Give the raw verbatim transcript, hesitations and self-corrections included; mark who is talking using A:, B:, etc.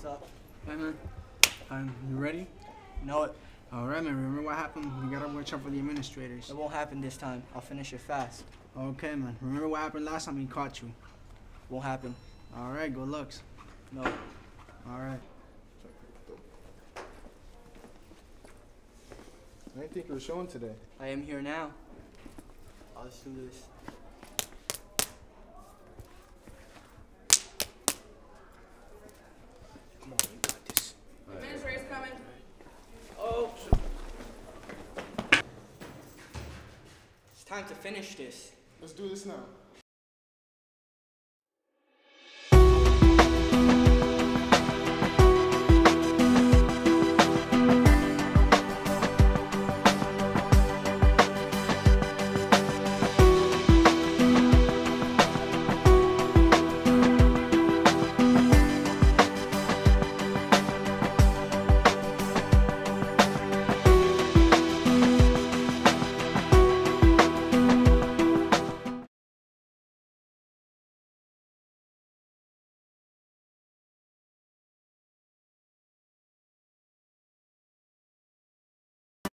A: up?
B: Hey, man. Um, you ready?
A: Know it.
B: All right, man. Remember what happened? We gotta watch out for the administrators.
A: It won't happen this time. I'll finish it fast.
B: Okay, man. Remember what happened last time he caught you?
A: Won't happen.
B: All right, good looks.
A: No.
B: All right.
C: I didn't think you were showing today.
A: I am here now. Let's do this.
B: Come on, you got this.
D: Administrator's coming.
A: Oh. It's time to finish this.
C: Let's do this now.